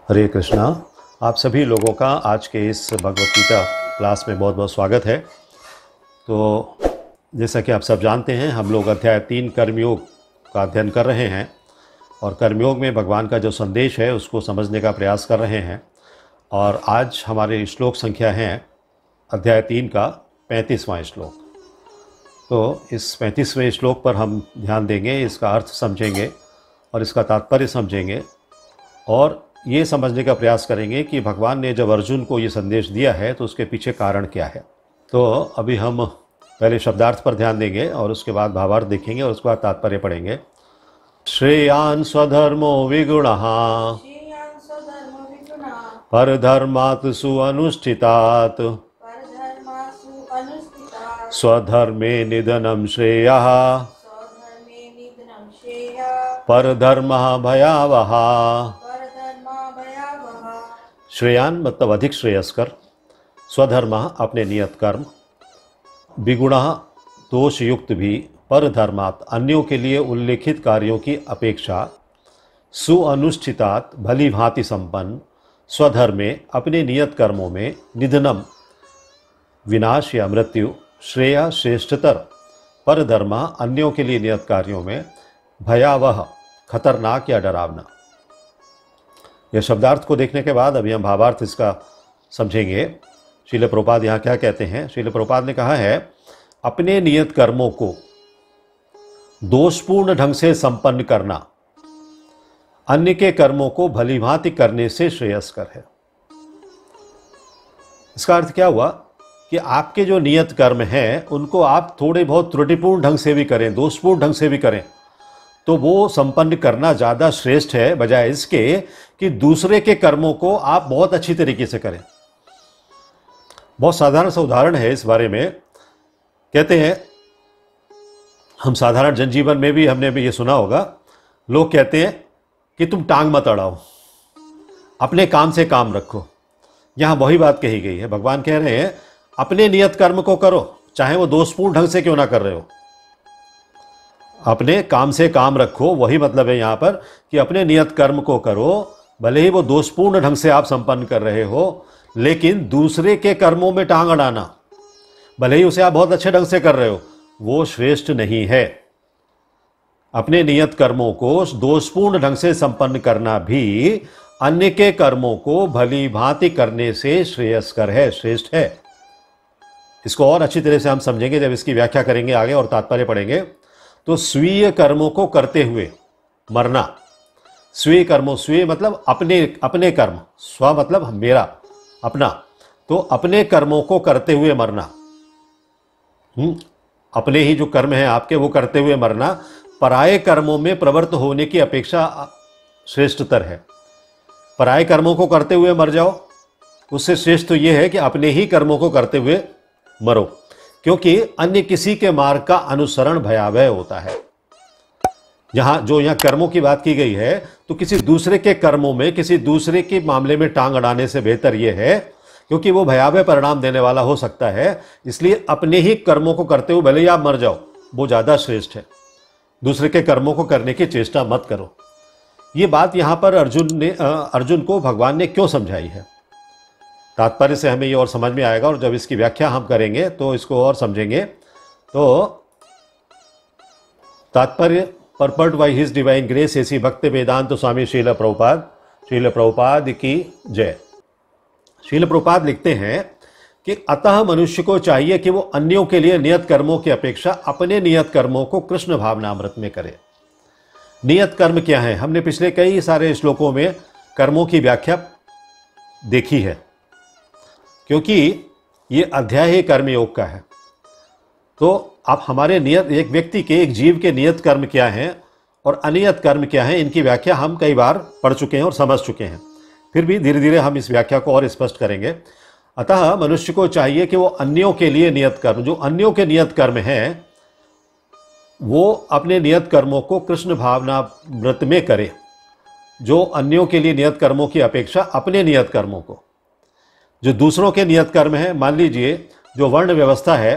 हरे कृष्णा। आप सभी लोगों का आज के इस भगवत गीता क्लास में बहुत बहुत स्वागत है। तो जैसा कि आप सब जानते हैं, हम लोग अध्याय 3 कर्मयोग का अध्ययन कर रहे हैं और कर्मयोग में भगवान का जो संदेश है उसको समझने का प्रयास कर रहे हैं। और आज हमारे श्लोक संख्या है अध्याय 3 का 35वां श्लोक। तो इस 35वें श्लोक पर हम ध्यान देंगे, इसका अर्थ समझेंगे और इसका तात्पर्य समझेंगे और ये समझने का प्रयास करेंगे कि भगवान ने जब अर्जुन को ये संदेश दिया है तो उसके पीछे कारण क्या है। तो अभी हम पहले शब्दार्थ पर ध्यान देंगे और उसके बाद भावार्थ देखेंगे और उसके बाद तात्पर्य पढ़ेंगे। श्रेयान् स्वधर्मो विगुणः परधर्मात् सुअनुष्ठितात् स्वधर्मे निधनं श्रेयः परधर्मः भयावहः। श्रेयान मतलब अधिक श्रेयस्कर, स्वधर्म अपने नियत कर्म, विगुणः दोषयुक्त भी, परधर्मात् अन्यों के लिए उल्लेखित कार्यों की अपेक्षा, सुअनुष्ठितात् भली भांति संपन्न, स्वधर्मे अपने नियत कर्मों में, निधनम विनाश या मृत्यु, श्रेय श्रेष्ठतर, परधर्म अन्यों के लिए नियत कार्यों में, भयावह खतरनाक या डरावना। यह शब्दार्थ को देखने के बाद अभी हम भावार्थ इसका समझेंगे। श्रील प्रभुपाद यहाँ क्या कहते हैं। श्रील प्रभुपाद ने कहा है, अपने नियत कर्मों को दोषपूर्ण ढंग से संपन्न करना अन्य के कर्मों को भलीभांति करने से श्रेयस्कर है। इसका अर्थ क्या हुआ कि आपके जो नियत कर्म हैं उनको आप थोड़े बहुत त्रुटिपूर्ण ढंग से भी करें, दोषपूर्ण ढंग से भी करें, तो वो संपन्न करना ज़्यादा श्रेष्ठ है बजाय इसके कि दूसरे के कर्मों को आप बहुत अच्छी तरीके से करें। बहुत साधारण सा उदाहरण है इस बारे में। कहते हैं, हम साधारण जनजीवन में भी हमने भी ये सुना होगा, लोग कहते हैं कि तुम टांग मत अड़ाओ, अपने काम से काम रखो। यहाँ वही बात कही गई है। भगवान कह रहे हैं अपने नियत कर्म को करो, चाहे वो दोषपूर्ण ढंग से क्यों ना कर रहे हो, अपने काम से काम रखो। वही मतलब है यहाँ पर कि अपने नियत कर्म को करो, भले ही वो दोषपूर्ण ढंग से आप संपन्न कर रहे हो, लेकिन दूसरे के कर्मों में टांग अड़ाना, भले ही उसे आप बहुत अच्छे ढंग से कर रहे हो, वो श्रेष्ठ नहीं है। अपने नियत कर्मों को दोषपूर्ण ढंग से संपन्न करना भी अन्य के कर्मों को भली भांति करने से श्रेयस्कर है, श्रेष्ठ है। इसको और अच्छी तरह से हम समझेंगे जब इसकी व्याख्या करेंगे आगे और तात्पर्य पढ़ेंगे। तो स्वीय कर्मों को करते हुए मरना, स्वीय कर्मों, स्वीय मतलब अपने कर्म, स्व मतलब मेरा, अपना, तो अपने कर्मों को करते हुए मरना, अपने ही जो कर्म है आपके वो करते हुए मरना पराये कर्मों में प्रवृत्त होने की अपेक्षा श्रेष्ठतर है। पराये कर्मों को करते हुए मर जाओ, उससे श्रेष्ठ तो ये है कि अपने ही कर्मों को करते हुए मरो, क्योंकि अन्य किसी के मार्ग का अनुसरण भयावह होता है। यहाँ कर्मों की बात की गई है, तो किसी दूसरे के कर्मों में, किसी दूसरे के मामले में टांग अड़ाने से बेहतर यह है, क्योंकि वो भयावह परिणाम देने वाला हो सकता है। इसलिए अपने ही कर्मों को करते हुए भले ही आप मर जाओ, वो ज़्यादा श्रेष्ठ है। दूसरे के कर्मों को करने की चेष्टा मत करो। ये बात यहाँ पर अर्जुन को भगवान ने क्यों समझाई है, तात्पर्य से हमें ये और समझ में आएगा और जब इसकी व्याख्या हम करेंगे तो इसको और समझेंगे। तो तात्पर्य, purport by his divine grace A C भक्त वेदांत स्वामी श्रील प्रभुपाद की जय। श्रील प्रभुपाद लिखते हैं कि अतः मनुष्य को चाहिए कि वो अन्यों के लिए नियत कर्मों की अपेक्षा अपने नियत कर्मों को कृष्ण भावनामृत में करे। नियत कर्म क्या है, हमने पिछले कई सारे श्लोकों में कर्मों की व्याख्या देखी है, क्योंकि ये अध्याय ही कर्मयोग का है। तो आप हमारे नियत, एक व्यक्ति के, एक जीव के नियत कर्म क्या हैं और अनियत कर्म क्या हैं, इनकी व्याख्या हम कई बार पढ़ चुके हैं और समझ चुके हैं। फिर भी धीरे धीरे हम इस व्याख्या को और स्पष्ट करेंगे। अतः मनुष्य को चाहिए कि वो अन्यों के लिए नियत कर्म, जो अन्यों के नियत कर्म हैं, वो अपने नियत कर्मों को कृष्ण भावनामृत में करे। जो अन्यों के लिए नियत कर्मों की अपेक्षा अपने नियत कर्मों को, जो दूसरों के नियत कर्म हैं, मान लीजिए जो वर्ण व्यवस्था है,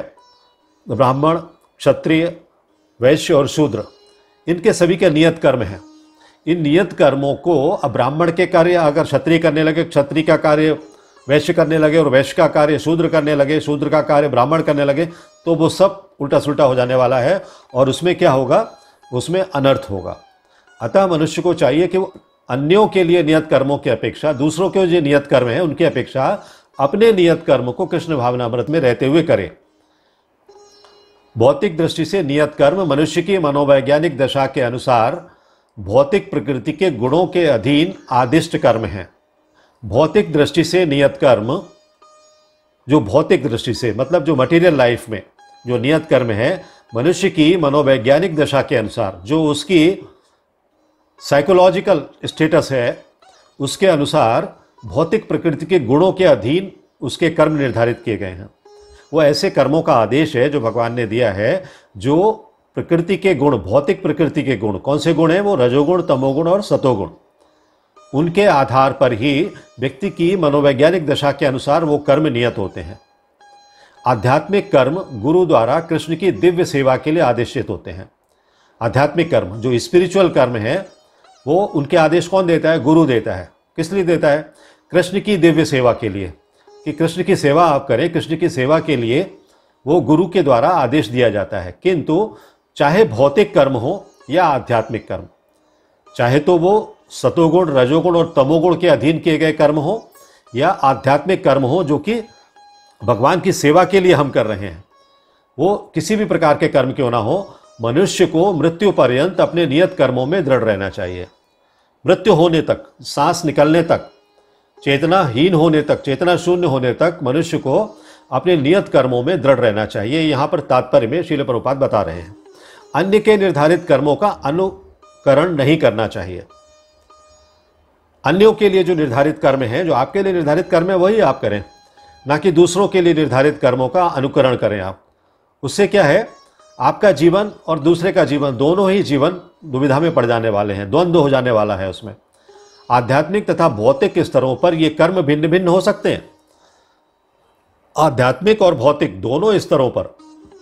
ब्राह्मण, क्षत्रिय, वैश्य और शूद्र, इनके सभी के नियत कर्म हैं इन नियत कर्मों को अब ब्राह्मण के कार्य अगर क्षत्रिय करने लगे, क्षत्रिय का कार्य वैश्य करने लगे, और वैश्य का कार्य शूद्र करने लगे, शूद्र का कार्य ब्राह्मण करने लगे, तो वो सब उल्टा सुल्टा हो जाने वाला है। और उसमें क्या होगा? उसमें अनर्थ होगा। अतः मनुष्य को चाहिए कि वो अन्यों के लिए नियत कर्मों की अपेक्षा, दूसरों के जो नियत कर्म हैं उनकी अपेक्षा अपने नियत कर्म को कृष्ण भावनामृत में रहते हुए करे। भौतिक दृष्टि से नियत कर्म मनुष्य की मनोवैज्ञानिक दशा के अनुसार भौतिक प्रकृति के गुणों के अधीन आदिष्ट कर्म हैं। भौतिक दृष्टि से नियत कर्म, जो भौतिक दृष्टि से मतलब जो मटेरियल लाइफ में जो नियत कर्म है, मनुष्य की मनोवैज्ञानिक दशा के अनुसार, जो उसकी साइकोलॉजिकल स्टेटस है, उसके अनुसार भौतिक प्रकृति के गुणों के अधीन उसके कर्म निर्धारित किए गए हैं। वो ऐसे कर्मों का आदेश है जो भगवान ने दिया है, जो प्रकृति के गुण, भौतिक प्रकृति के गुण, कौन से गुण हैं? वो रजोगुण, तमोगुण और सतोगुण। उनके आधार पर ही व्यक्ति की मनोवैज्ञानिक दशा के अनुसार वो कर्म नियत होते हैं। आध्यात्मिक कर्म गुरु द्वारा कृष्ण की दिव्य सेवा के लिए आदेशित होते हैं। आध्यात्मिक कर्म जो स्पिरिचुअल कर्म है, वो उनके आदेश कौन देता है? गुरु देता है। किस लिए देता है? कृष्ण की दिव्य सेवा के लिए, कि कृष्ण की सेवा आप करें। कृष्ण की सेवा के लिए वो गुरु के द्वारा आदेश दिया जाता है। किंतु चाहे भौतिक कर्म हो या आध्यात्मिक कर्म, चाहे तो वो सतोगुण, रजोगुण और तमोगुण के अधीन किए गए कर्म हो या आध्यात्मिक कर्म हो जो कि भगवान की सेवा के लिए हम कर रहे हैं, वो किसी भी प्रकार के कर्म क्यों ना हो, मनुष्य को मृत्यु पर्यंत अपने नियत कर्मों में दृढ़ रहना चाहिए। मृत्यु होने तक, सांस निकलने तक, चेतनाहीन होने तक, चेतना शून्य होने तक मनुष्य को अपने नियत कर्मों में दृढ़ रहना चाहिए। यहाँ पर तात्पर्य में श्रील प्रभुपाद बता रहे हैं। अन्य के निर्धारित कर्मों का अनुकरण नहीं करना चाहिए। अन्यों के लिए जो निर्धारित कर्म हैं, जो आपके लिए निर्धारित कर्म है, वही आप करें, ना कि दूसरों के लिए निर्धारित कर्मों का अनुकरण करें आप। उससे क्या है? आपका जीवन और दूसरे का जीवन, दोनों ही जीवन दुविधा में पड़ जाने वाले हैं, द्वंद्व हो जाने वाला है उसमें। आध्यात्मिक तथा भौतिक स्तरों पर ये कर्म भिन्न भिन्न हो सकते हैं। आध्यात्मिक और भौतिक दोनों स्तरों पर,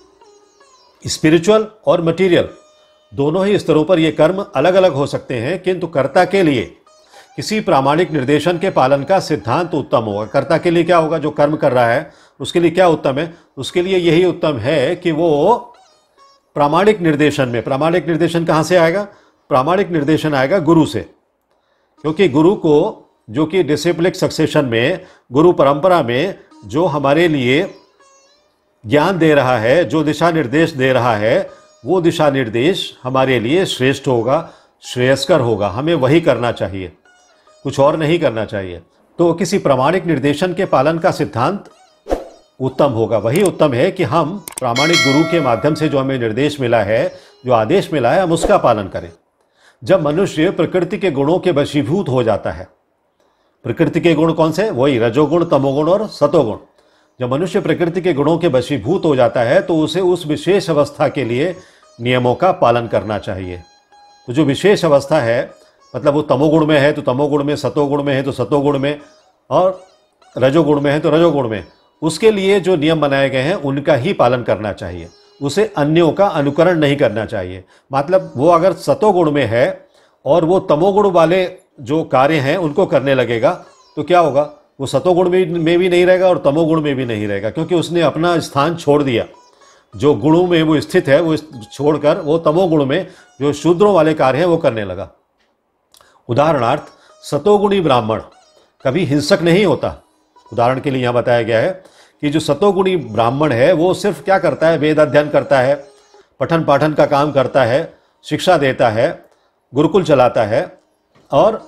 स्पिरिचुअल और मटेरियल दोनों ही स्तरों पर ये कर्म अलग अलग हो सकते हैं, किंतु कर्ता के लिए किसी प्रामाणिक निर्देशन के पालन का सिद्धांत उत्तम होगा। कर्ता के लिए क्या होगा? जो कर्म कर रहा है उसके लिए क्या उत्तम है? उसके लिए यही उत्तम है कि वो प्रामाणिक निर्देशन में, प्रामाणिक निर्देशन कहाँ से आएगा? प्रामाणिक निर्देशन आएगा गुरु से, क्योंकि गुरु को, जो कि डिसिप्लिक सक्सेशन में, गुरु परंपरा में जो हमारे लिए ज्ञान दे रहा है, जो दिशा निर्देश दे रहा है, वो दिशा निर्देश हमारे लिए श्रेष्ठ होगा, श्रेयस्कर होगा। हमें वही करना चाहिए, कुछ और नहीं करना चाहिए। तो किसी प्रामाणिक निर्देशन के पालन का सिद्धांत उत्तम होगा। वही उत्तम है कि हम प्रामाणिक गुरु के माध्यम से जो हमें निर्देश मिला है, जो आदेश मिला है, हम उसका पालन करें। जब मनुष्य प्रकृति के गुणों के वशीभूत हो जाता है, प्रकृति के गुण कौन से? वही रजोगुण, तमोगुण और सतोगुण। जब मनुष्य प्रकृति के गुणों के वशीभूत हो जाता है तो उसे उस विशेष अवस्था के लिए नियमों का पालन करना चाहिए। तो जो विशेष अवस्था है, मतलब वो तमोगुण में है तो तमोगुण में, सतोगुण में है तो सतोगुण में, और रजोगुण में है तो रजोगुण में, उसके लिए जो नियम बनाए गए हैं उनका ही पालन करना चाहिए। उसे अन्यों का अनुकरण नहीं करना चाहिए। मतलब वो अगर सतोगुण में है और वो तमोगुण वाले जो कार्य हैं उनको करने लगेगा तो क्या होगा? वो सतोगुण में भी नहीं रहेगा और तमोगुण में भी नहीं रहेगा, क्योंकि उसने अपना स्थान छोड़ दिया। जो गुणों में वो स्थित है वो छोड़कर वो तमोगुण में जो शूद्रों वाले कार्य हैं वो करने लगा। उदाहरणार्थ, सतोगुणी ब्राह्मण कभी हिंसक नहीं होता। उदाहरण के लिए यहाँ बताया गया है कि जो सतोगुणी ब्राह्मण है वो सिर्फ क्या करता है? वेद अध्ययन करता है, पठन पाठन का काम करता है, शिक्षा देता है, गुरुकुल चलाता है और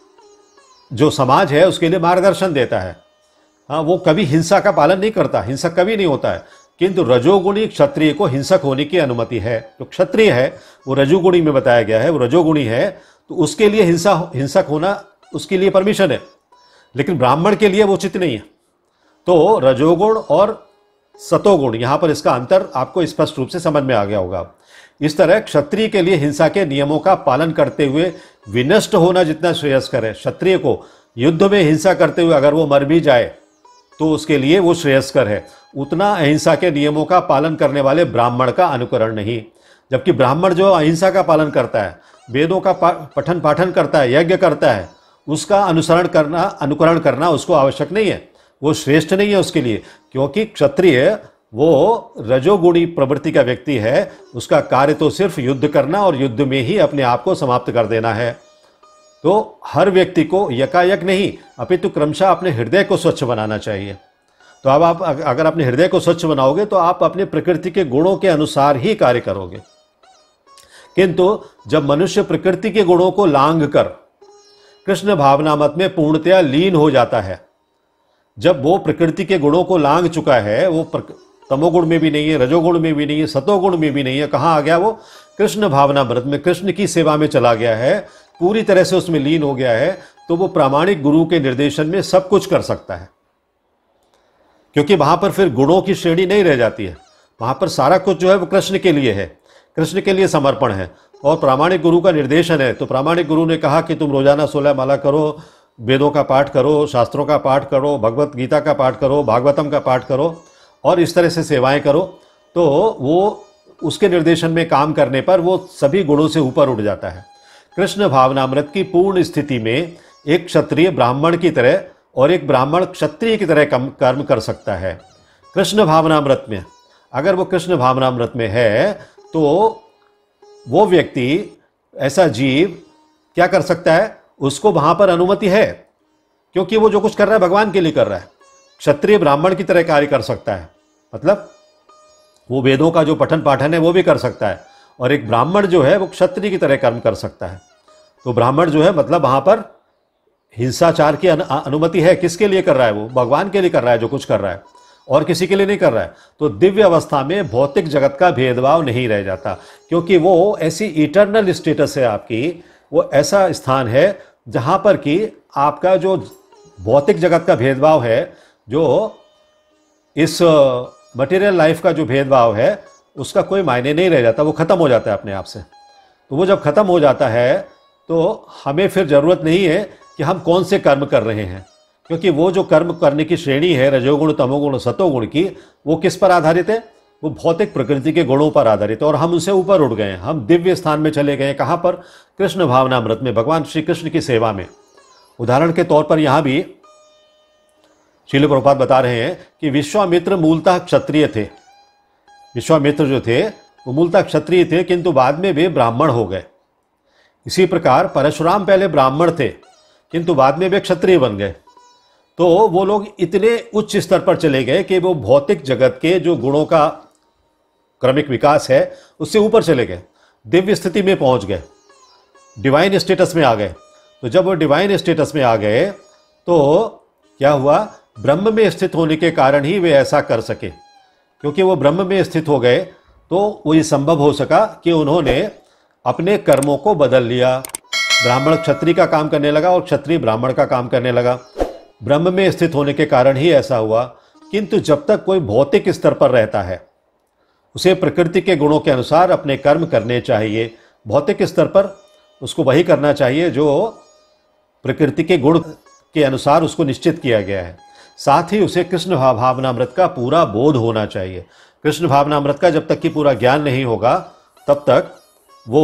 जो समाज है उसके लिए मार्गदर्शन देता है। हाँ, वो कभी हिंसा का पालन नहीं करता, हिंसक कभी नहीं होता है। किंतु रजोगुणी क्षत्रिय को हिंसक होने की अनुमति है। जो क्षत्रिय है वो रजोगुणी में बताया गया है, वो रजोगुणी है तो उसके लिए हिंसक होना उसके लिए परमिशन है, लेकिन ब्राह्मण के लिए वो उचित नहीं है। तो रजोगुण और सतोगुण, यहाँ पर इसका अंतर आपको स्पष्ट रूप से समझ में आ गया होगा। इस तरह क्षत्रिय के लिए हिंसा के नियमों का पालन करते हुए विनष्ट होना जितना श्रेयस्कर है, क्षत्रिय को युद्ध में हिंसा करते हुए अगर वो मर भी जाए तो उसके लिए वो श्रेयस्कर है, उतना अहिंसा के नियमों का पालन करने वाले ब्राह्मण का अनुकरण नहीं। जबकि ब्राह्मण जो अहिंसा का पालन करता है वेदों का पठन पाठन करता है, यज्ञ करता है, उसका अनुकरण करना उसको आवश्यक नहीं है, वो श्रेष्ठ नहीं है उसके लिए, क्योंकि क्षत्रिय वो रजोगुणी प्रवृत्ति का व्यक्ति है। उसका कार्य तो सिर्फ युद्ध करना और युद्ध में ही अपने आप को समाप्त कर देना है। तो हर व्यक्ति को यकायक नहीं, अपितु क्रमशः अपने हृदय को स्वच्छ बनाना चाहिए। तो अब आप अगर अपने हृदय को स्वच्छ बनाओगे तो आप अपने प्रकृति के गुणों के अनुसार ही कार्य करोगे। किंतु जब मनुष्य प्रकृति के गुणों को लांघ कर कृष्ण भावनामत में पूर्णतया लीन हो जाता है, जब वो प्रकृति के गुणों को लांघ चुका है, वो तमोगुण में भी नहीं है, रजोगुण में भी नहीं है, सतोगुण में भी नहीं है, कहाँ आ गया वो? कृष्ण भावनामृत में, कृष्ण की सेवा में चला गया है, पूरी तरह से उसमें लीन हो गया है। तो वो प्रामाणिक गुरु के निर्देशन में सब कुछ कर सकता है, क्योंकि वहां पर फिर गुणों की श्रेणी नहीं रह जाती है। वहां पर सारा कुछ जो है वो कृष्ण के लिए है, कृष्ण के लिए समर्पण है और प्रामाणिक गुरु का निर्देशन है। तो प्रामाणिक गुरु ने कहा कि तुम रोजाना 16 माला करो, वेदों का पाठ करो, शास्त्रों का पाठ करो, भगवत गीता का पाठ करो, भागवतम का पाठ करो और इस तरह से सेवाएं करो। तो वो उसके निर्देशन में काम करने पर वो सभी गुणों से ऊपर उठ जाता है। कृष्ण भावनामृत की पूर्ण स्थिति में एक क्षत्रिय ब्राह्मण की तरह और एक ब्राह्मण क्षत्रिय की तरह कर्म कर सकता है। कृष्ण भावनामृत में, अगर वो कृष्ण भावनामृत में है तो वो व्यक्ति, ऐसा जीव क्या कर सकता है? उसको वहां पर अनुमति है, क्योंकि वो जो कुछ कर रहा है भगवान के लिए कर रहा है। क्षत्रिय ब्राह्मण की तरह कार्य कर सकता है, मतलब वो वेदों का जो पठन पाठन है वो भी कर सकता है, और एक ब्राह्मण जो है वो क्षत्रिय की तरह कर्म कर सकता है। तो ब्राह्मण जो है मतलब वहां पर हिंसाचार की अनुमति है। किसके लिए कर रहा है? वो भगवान के लिए कर रहा है जो कुछ कर रहा है, और किसी के लिए नहीं कर रहा है। तो दिव्य अवस्था में भौतिक जगत का भेदभाव नहीं रह जाता, क्योंकि वो ऐसी इटर्नल स्टेटस है आपकी, वो ऐसा स्थान है जहां पर कि आपका जो भौतिक जगत का भेदभाव है, जो इस मटेरियल लाइफ का जो भेदभाव है, उसका कोई मायने नहीं रह जाता, वो खत्म हो जाता है अपने आप से। तो वो जब खत्म हो जाता है तो हमें फिर जरूरत नहीं है कि हम कौन से कर्म कर रहे हैं, क्योंकि वो जो कर्म करने की श्रेणी है रजोगुण, तमोगुण, सतोगुण की, वो किस पर आधारित है? वो भौतिक प्रकृति के गुणों पर आधारित है, और हम उनसे ऊपर उठ गए हैं। हम दिव्य स्थान में चले गए। कहाँ पर? कृष्ण भावनामृत में, भगवान श्री कृष्ण की सेवा में। उदाहरण के तौर पर यहाँ भी श्रील प्रभुपाद बता रहे हैं कि विश्वामित्र मूलतः क्षत्रिय थे। विश्वामित्र जो थे वो मूलतः क्षत्रिय थे, किंतु बाद में वे ब्राह्मण हो गए। इसी प्रकार परशुराम पहले ब्राह्मण थे, किंतु बाद में वे क्षत्रिय बन गए। तो वो लोग इतने उच्च स्तर पर चले गए कि वो भौतिक जगत के जो गुणों का क्रमिक विकास है उससे ऊपर चले गए, दिव्य स्थिति में पहुंच गए, डिवाइन स्टेटस में आ गए। तो जब वो डिवाइन स्टेटस में आ गए तो क्या हुआ? ब्रह्म में स्थित होने के कारण ही वे ऐसा कर सके, क्योंकि वो ब्रह्म में स्थित हो गए तो वो ये संभव हो सका कि उन्होंने अपने कर्मों को बदल लिया। ब्राह्मण क्षत्रिय का काम करने लगा और क्षत्रिय ब्राह्मण का काम करने लगा। ब्रह्म में स्थित होने के कारण ही ऐसा हुआ। किंतु जब तक कोई भौतिक स्तर पर रहता है, उसे प्रकृति के गुणों के अनुसार अपने कर्म करने चाहिए। भौतिक स्तर पर उसको वही करना चाहिए जो प्रकृति के गुण के अनुसार उसको निश्चित किया गया है। साथ ही उसे कृष्ण भावनामृत का पूरा बोध होना चाहिए। कृष्ण भावनामृत का जब तक कि पूरा ज्ञान नहीं होगा तब तक वो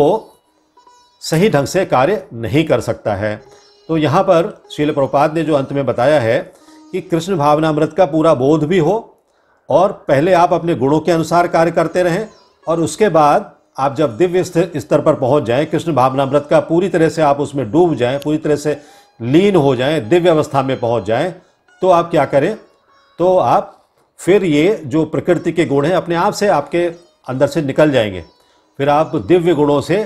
सही ढंग से कार्य नहीं कर सकता है। तो यहाँ पर श्रील प्रभुपाद ने जो अंत में बताया है कि कृष्ण भावनामृत का पूरा बोध भी हो, और पहले आप अपने गुणों के अनुसार कार्य करते रहें, और उसके बाद आप जब दिव्य स्तर पर पहुँच जाएं, कृष्ण भावनामृत का पूरी तरह से आप उसमें डूब जाएं, पूरी तरह से लीन हो जाएं, दिव्य अवस्था में पहुँच जाएं, तो आप क्या करें? तो आप फिर ये जो प्रकृति के गुण हैं अपने आप से आपके अंदर से निकल जाएंगे। फिर आप दिव्य गुणों से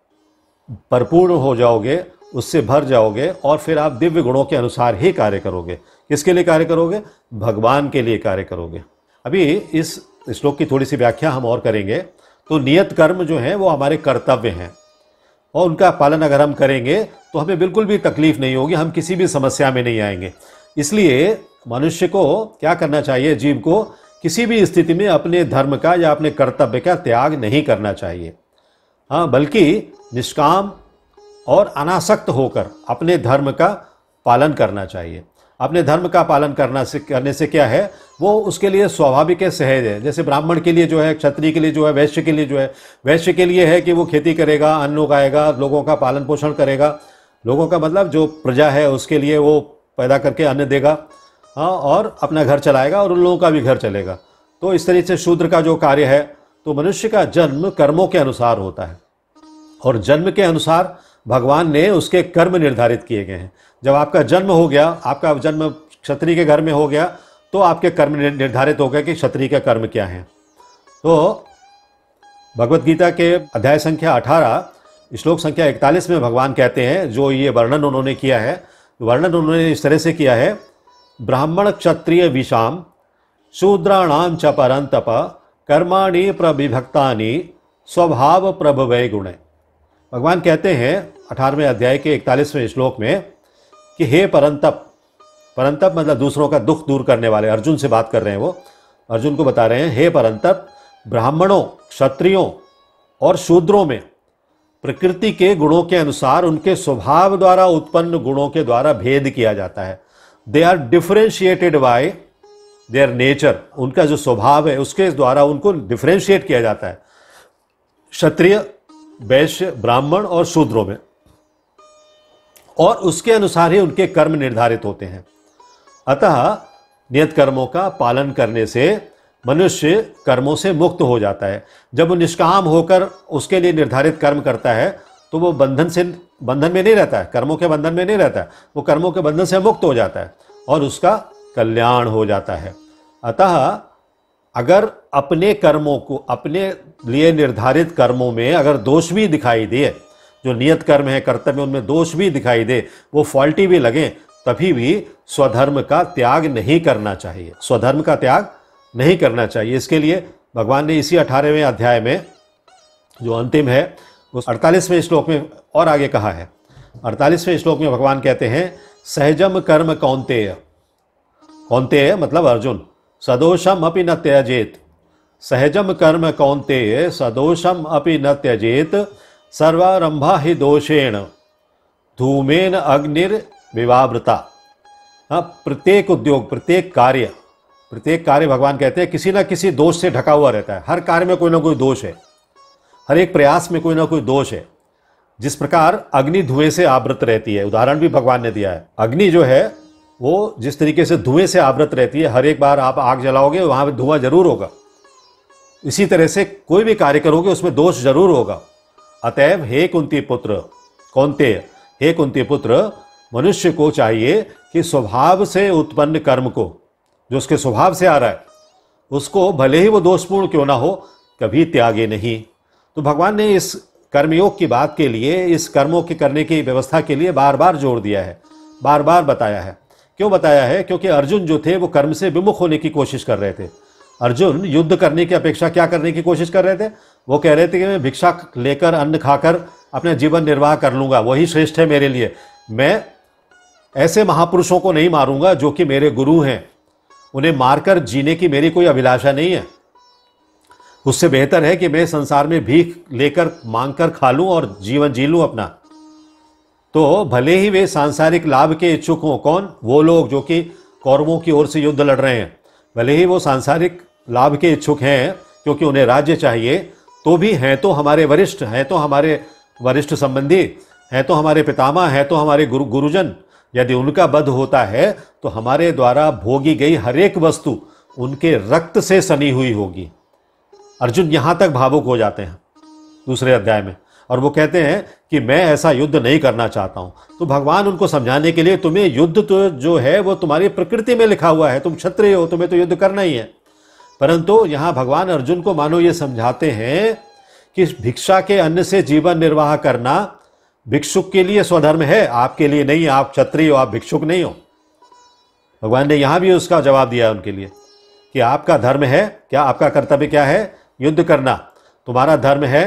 परिपूर्ण हो जाओगे, उससे भर जाओगे, और फिर आप दिव्य गुणों के अनुसार ही कार्य करोगे। किसके लिए कार्य करोगे? भगवान के लिए कार्य करोगे। अभी इस श्लोक की थोड़ी सी व्याख्या हम और करेंगे। तो नियत कर्म जो हैं वो हमारे कर्तव्य हैं, और उनका पालन अगर हम करेंगे तो हमें बिल्कुल भी तकलीफ नहीं होगी, हम किसी भी समस्या में नहीं आएंगे। इसलिए मनुष्य को क्या करना चाहिए? जीव को किसी भी स्थिति में अपने धर्म का या अपने कर्तव्य का त्याग नहीं करना चाहिए। हाँ, बल्कि निष्काम और अनासक्त होकर अपने धर्म का पालन करना चाहिए। अपने धर्म का पालन करने से क्या है, वो उसके लिए स्वाभाविक है, सहज है। जैसे ब्राह्मण के लिए जो है, क्षत्रिय के लिए जो है, वैश्य के लिए जो है, वैश्य के लिए है कि वो खेती करेगा, अन्न उगाएगा, लोगों का पालन पोषण करेगा, लोगों का मतलब जो प्रजा है उसके लिए वो पैदा करके अन्न देगा, हाँ, और अपना घर चलाएगा और उन लोगों का भी घर चलेगा। तो इस तरीके से शूद्र का जो कार्य है, तो मनुष्य का जन्म कर्मों के अनुसार होता है और जन्म के अनुसार भगवान ने उसके कर्म निर्धारित किए गए हैं। जब आपका जन्म हो गया, आपका जन्म क्षत्रिय के घर में हो गया, तो आपके कर्म निर्धारित हो गए कि क्षत्रिय के कर्म क्या हैं। तो भगवत गीता के अध्याय संख्या 18 श्लोक संख्या 41 में भगवान कहते हैं, जो ये वर्णन उन्होंने किया है, वर्णन उन्होंने इस तरह से किया है, ब्राह्मण क्षत्रिय विषाम शूद्राणाम च परंतप कर्माणि प्रविभक्तानि स्वभाव प्रभवै गुणे। भगवान कहते हैं 18वें अध्याय के 41वें श्लोक में कि हे परंतप, परंतप मतलब दूसरों का दुख दूर करने वाले, अर्जुन से बात कर रहे हैं, वो अर्जुन को बता रहे हैं, हे परंतप, ब्राह्मणों, क्षत्रियों और शूद्रों में प्रकृति के गुणों के अनुसार उनके स्वभाव द्वारा उत्पन्न गुणों के द्वारा भेद किया जाता है। They are differentiated by their nature, उनका जो स्वभाव है उसके द्वारा उनको डिफरेंशिएट किया जाता है क्षत्रिय, वैश्य, ब्राह्मण और शूद्रों में, और उसके अनुसार ही उनके कर्म निर्धारित होते हैं। अतः नियत कर्मों का पालन करने से मनुष्य कर्मों से मुक्त हो जाता है। जब वो निष्काम होकर उसके लिए निर्धारित कर्म करता है तो वो बंधन में नहीं रहता है, कर्मों के बंधन में नहीं रहता है, वो कर्मों के बंधन से मुक्त हो जाता है और उसका कल्याण हो जाता है। अतः अगर अपने कर्मों को, अपने लिए निर्धारित कर्मों में अगर दोष भी दिखाई दे, जो नियत कर्म है, कर्तव्य, उनमें दोष भी दिखाई दे, वो फॉल्टी भी लगे, तभी भी स्वधर्म का त्याग नहीं करना चाहिए, स्वधर्म का त्याग नहीं करना चाहिए। इसके लिए भगवान ने इसी 18वें अध्याय में जो अंतिम है उस 48वें श्लोक में और आगे कहा है। 48वें श्लोक में भगवान कहते हैं, सहजम कर्म कौन्तेय, कौन्तेय मतलब अर्जुन, सदोषम अपि न त्यजेत, सहजम कर्म कौन्तेय सदोषम अपि न त्यजेत, सर्वारंभा ही दोषेण धूमेन अग्निर्विवावृता। हाँ, प्रत्येक उद्योग, प्रत्येक कार्य भगवान कहते हैं किसी ना किसी दोष से ढका हुआ रहता है। हर कार्य में कोई ना कोई दोष है, हर एक प्रयास में कोई ना कोई दोष है। जिस प्रकार अग्नि धुएं से आवृत रहती है, उदाहरण भी भगवान ने दिया है, अग्नि जो है वो जिस तरीके से धुएं से आवृत रहती है, हर एक बार आप आग जलाओगे वहां पर धुआं जरूर होगा, इसी तरह से कोई भी कार्य करोगे उसमें दोष जरूर होगा। अतएव हे कुंती पुत्र, कौन्तेय, हे कुंती पुत्र, मनुष्य को चाहिए कि स्वभाव से उत्पन्न कर्म को, जो उसके स्वभाव से आ रहा है, उसको भले ही वो दोषपूर्ण क्यों ना हो, कभी त्यागे नहीं। तो भगवान ने इस कर्मयोग की बात के लिए, इस कर्मों के करने की व्यवस्था के लिए बार बार जोर दिया है, बार बार बताया है। क्यों बताया है? क्योंकि अर्जुन जो थे वो कर्म से विमुख होने की कोशिश कर रहे थे। अर्जुन युद्ध करने की अपेक्षा क्या करने की कोशिश कर रहे थे? वो कह रहे थे कि मैं भिक्षा लेकर, अन्न खाकर अपना जीवन निर्वाह कर लूंगा, वही श्रेष्ठ है मेरे लिए। मैं ऐसे महापुरुषों को नहीं मारूंगा जो कि मेरे गुरु हैं, उन्हें मारकर जीने की मेरी कोई अभिलाषा नहीं है। उससे बेहतर है कि मैं संसार में भीख लेकर मांग कर खा लूं और जीवन जी लूं अपना। तो भले ही वे सांसारिक लाभ के इच्छुक हों, कौन? वो लोग जो कि कौरवों की ओर से युद्ध लड़ रहे हैं, भले ही वो सांसारिक लाभ के इच्छुक हैं क्योंकि उन्हें राज्य चाहिए, तो भी हैं तो हमारे वरिष्ठ, हैं तो हमारे वरिष्ठ संबंधी, हैं तो हमारे पितामह, हैं तो हमारे गुरुजन। यदि उनका वध होता है तो हमारे द्वारा भोगी गई हर एक वस्तु उनके रक्त से सनी हुई होगी। अर्जुन यहां तक भावुक हो जाते हैं दूसरे अध्याय में, और वो कहते हैं कि मैं ऐसा युद्ध नहीं करना चाहता हूं। तो भगवान उनको समझाने के लिए, तुम्हें युद्ध तो जो है वो तुम्हारी प्रकृति में लिखा हुआ है, तुम क्षत्रिय हो, तुम्हें तो युद्ध करना ही है। परंतु यहां भगवान अर्जुन को मानो ये समझाते हैं कि भिक्षा के अन्न से जीवन निर्वाह करना भिक्षुक के लिए स्वधर्म है, आपके लिए नहीं। आप क्षत्रिय हो, आप भिक्षुक नहीं हो। भगवान ने यहां भी उसका जवाब दिया उनके लिए कि आपका धर्म है क्या, आपका कर्तव्य क्या है? युद्ध करना तुम्हारा धर्म है।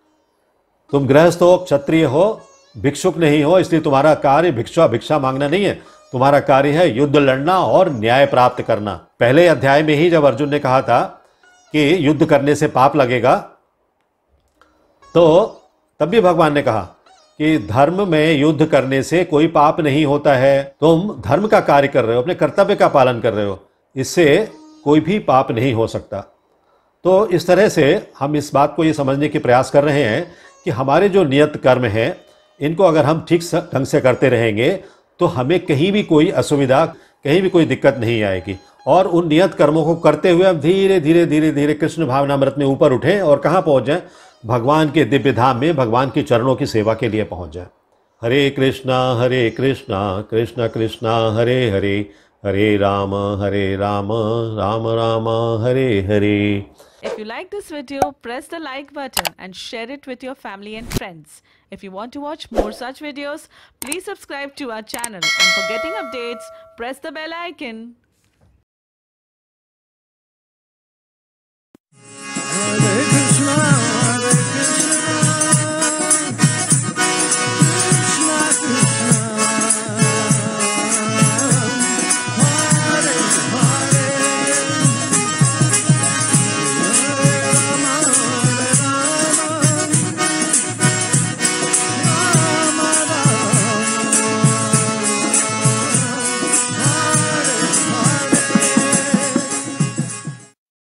तुम गृहस्थ हो, क्षत्रिय हो, भिक्षुक नहीं हो, इसलिए तुम्हारा कार्य भिक्षा मांगना नहीं है। तुम्हारा कार्य है युद्ध लड़ना और न्याय प्राप्त करना। पहले अध्याय में ही जब अर्जुन ने कहा था कि युद्ध करने से पाप लगेगा, तो तब भी भगवान ने कहा कि धर्म में युद्ध करने से कोई पाप नहीं होता है। तुम धर्म का कार्य कर रहे हो, अपने कर्तव्य का पालन कर रहे हो, इससे कोई भी पाप नहीं हो सकता। तो इस तरह से हम इस बात को ये समझने की प्रयास कर रहे हैं कि हमारे जो नियत कर्म हैं, इनको अगर हम ठीक ढंग से करते रहेंगे तो हमें कहीं भी कोई असुविधा, कहीं भी कोई दिक्कत नहीं आएगी। और उन नियत कर्मों को करते हुए हम धीरे धीरे धीरे धीरे कृष्ण भावनामृत में ऊपर उठें और कहाँ पहुँच जाएं? भगवान के दिव्य धाम में, भगवान के चरणों की सेवा के लिए पहुँच जाएं। हरे कृष्णा कृष्ण कृष्णा हरे हरे, हरे Ram Ram Ram Hare Hare. If you like this video, press the like button and share it with your family and friends. If you want to watch more such videos, please subscribe to our channel, and for getting updates, press the bell icon. Hare